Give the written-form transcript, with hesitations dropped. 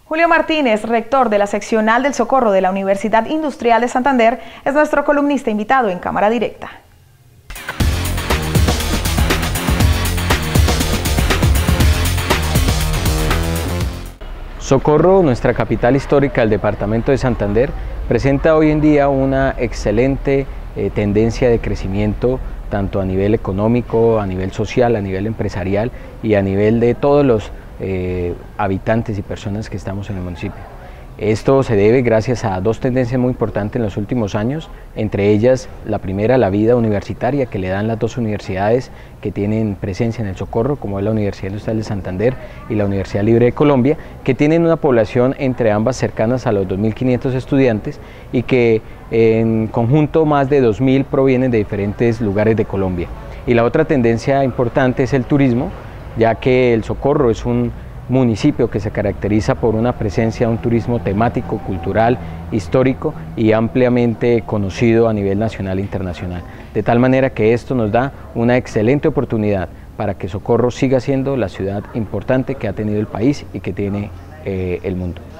Julio Martínez, rector de la seccional del Socorro de la Universidad Industrial de Santander, es nuestro columnista invitado en Cámara Directa. Socorro, nuestra capital histórica del departamento de Santander, presenta hoy en día una excelente tendencia de crecimiento tanto a nivel económico, a nivel social, a nivel empresarial y a nivel de todos los habitantes y personas que estamos en el municipio. Esto se debe gracias a dos tendencias muy importantes en los últimos años, entre ellas la primera, la vida universitaria que le dan las dos universidades que tienen presencia en el Socorro, como es la Universidad Industrial de Santander y la Universidad Libre de Colombia, que tienen una población entre ambas cercanas a los 2.500 estudiantes y que en conjunto más de 2.000 provienen de diferentes lugares de Colombia. Y la otra tendencia importante es el turismo, ya que el Socorro es un municipio que se caracteriza por una presencia de un turismo temático, cultural, histórico y ampliamente conocido a nivel nacional e internacional. De tal manera que esto nos da una excelente oportunidad para que Socorro siga siendo la ciudad importante que ha tenido el país y que tiene el mundo.